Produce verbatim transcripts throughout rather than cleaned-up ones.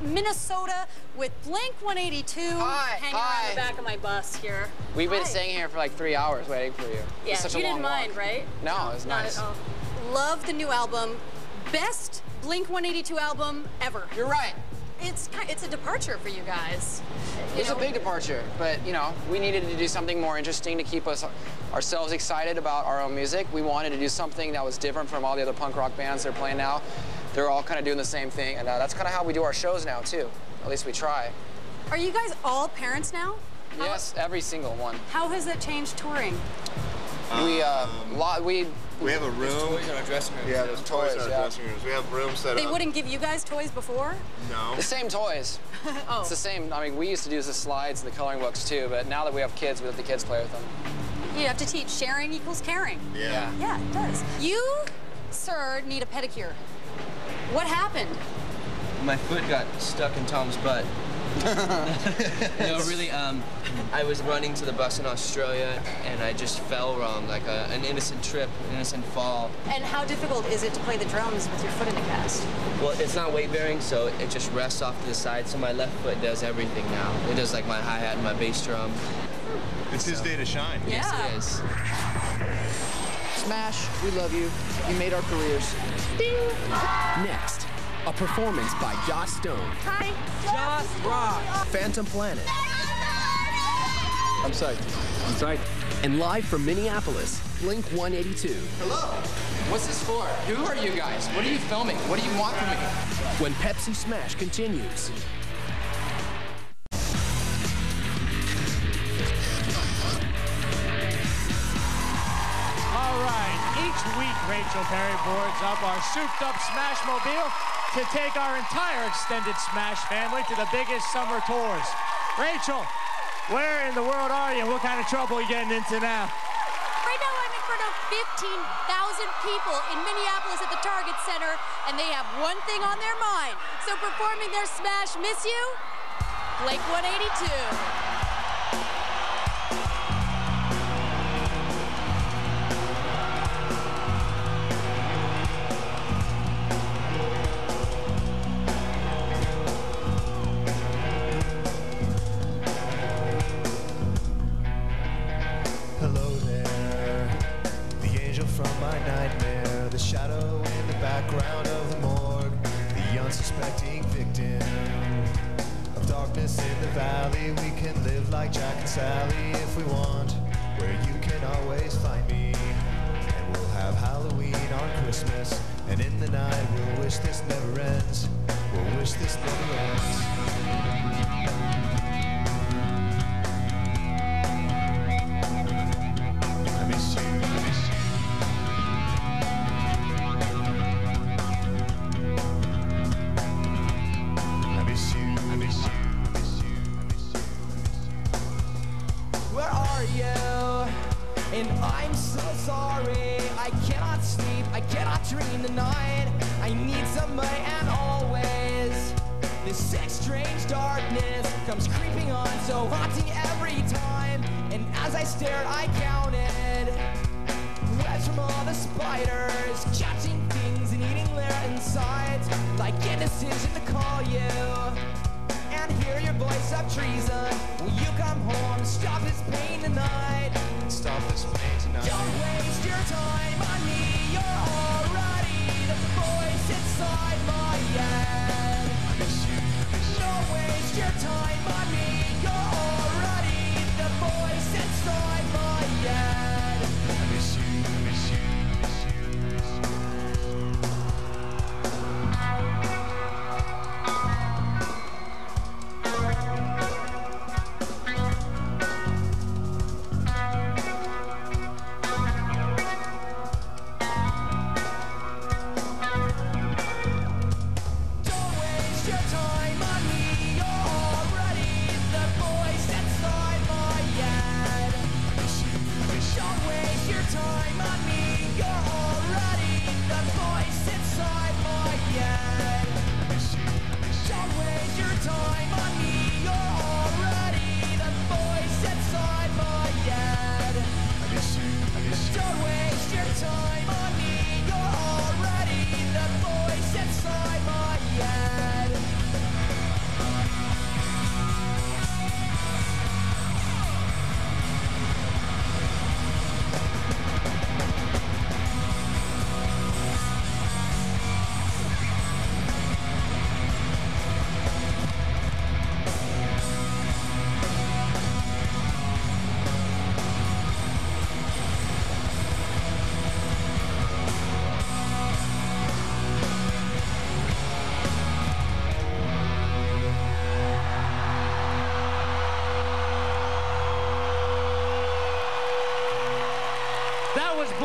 Minnesota with Blink one eighty-two. Hi, hanging hi. around the back of my bus here. We've been Hi. staying here for like three hours waiting for you. Yeah, It's such you a long didn't mind, walk. right? No, it was Not nice. at all. Love the new album. Best Blink one eighty-two album ever. You're right. It's it's a departure for you guys. You It's know? a big departure, but you know, we needed to do something more interesting to keep us ourselves excited about our own music. We wanted to do something that was different from all the other punk rock bands that are playing now. They're all kind of doing the same thing, and uh, that's kind of how we do our shows now too. At least we try. Are you guys all parents now? How, Yes, every single one. How has that changed touring? We uh, lot we. We have a room. There's toys in our dressing rooms. Yeah, there's toys in our yeah. dressing rooms. We have rooms set They up. wouldn't give you guys toys before? No. The same toys. Oh. It's the same. I mean, we used to do the slides and the coloring books too, but now that we have kids, we let the kids play with them. You have to teach sharing equals caring. Yeah. Yeah, it does. You, sir, need a pedicure. What happened? My foot got stuck in Tom's butt. No, really, um, I was running to the bus in Australia, and I just fell wrong, like a, an innocent trip, an innocent fall. And how difficult is it to play the drums with your foot in a cast? Well, it's not weight-bearing, so it just rests off to the side, so my left foot does everything now. It does, like, my hi-hat and my bass drum. It's his day to shine. Yes, Yeah. it is. Smash, we love you. You made our careers. Next, a performance by Joss Stone. Hi. Joss Rock. Phantom Planet. I'm psyched. I'm psyched. And live from Minneapolis, Blink one eighty-two. Hello. What's this for? Who are you guys? What are you filming? What do you want from me? When Pepsi Smash continues. All right, each week Rachel Perry boards up our souped-up Smashmobile to take our entire extended Smash family to the biggest summer tours. Rachel, where in the world are you, and what kind of trouble are you getting into now? Right now I'm in front of fifteen thousand people in Minneapolis at the Target Center, and they have one thing on their mind. So performing their Smash Miss You, Blink one eighty-two. Hello there, the angel from my nightmare, the shadow in the background of the morgue, the unsuspecting victim of darkness in the valley. We can live like Jack and Sally if we want, where you can always find me. And we'll have Halloween on Christmas, and in the night we'll wish this never ends. We'll wish this never ends. I miss you, I miss you. I miss you, I miss you, I miss you, I miss you, I miss you. Where are you? And I'm so sorry. I cannot sleep, I cannot dream the night. I need somebody, and always this sick, strange darkness comes creeping on, so haunting every time. And as I stared, I counted webs from all the spiders, catching things and eating their insides, like indecision to call you and hear your voice of treason. Will you come home and stop this pain tonight? Stop this pain tonight. Don't waste your time on me. You're already the voice inside my head. I miss you, I miss you. Don't waste your time on me. You're already the voice inside my head. I miss you, I miss you, I miss you, I miss you. Don't waste your time on me. You're already the voice inside my head. I miss you, I miss you. Don't waste your time on me. You're already the voice inside my head. I miss you, I miss you. Don't waste your time on me. You're already the voice inside my head. I miss you, I miss you. Don't waste your time on me. You're already the voice inside my head.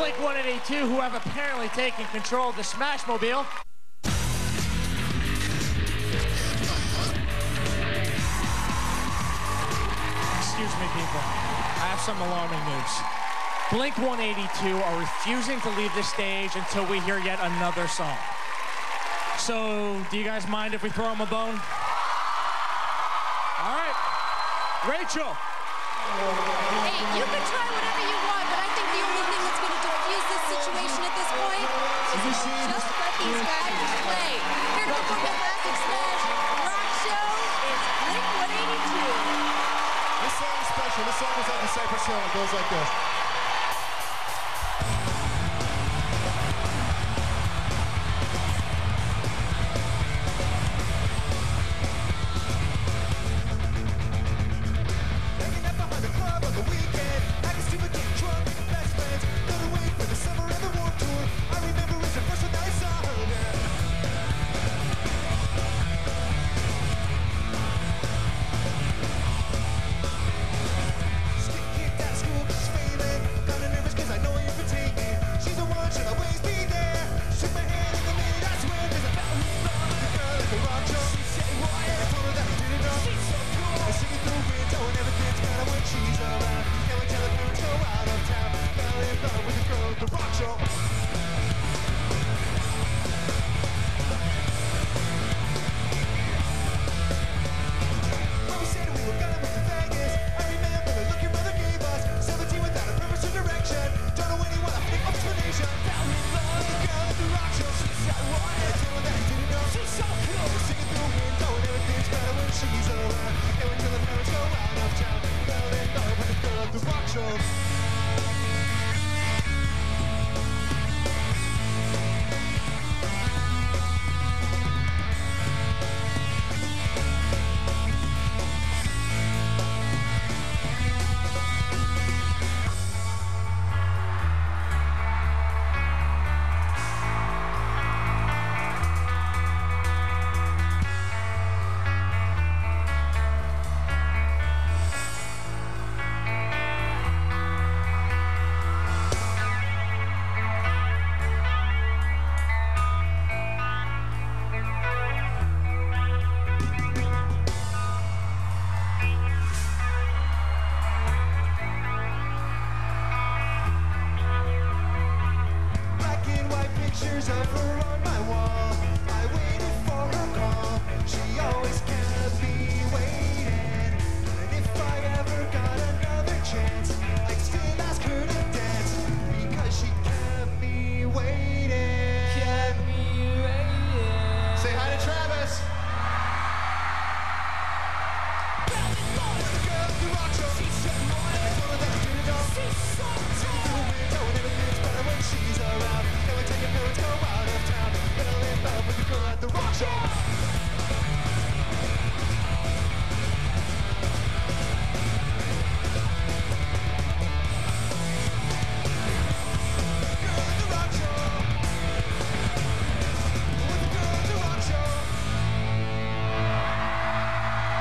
Blink one eighty-two, who have apparently taken control of the Smashmobile. Excuse me, people. I have some alarming news. Blink one eighty-two are refusing to leave the stage until we hear yet another song. So, do you guys mind if we throw them a bone? All right. Rachel. Hey, you can try whatever you want, but I think the only thing that's going to defuse this situation at this point is just let these guys play. Here to perform the classic Smash rock show is Blink one eighty-two. This song is special. This song is like the Cypress Hill. It goes like this.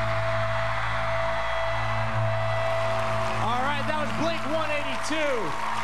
Blink one eighty-two.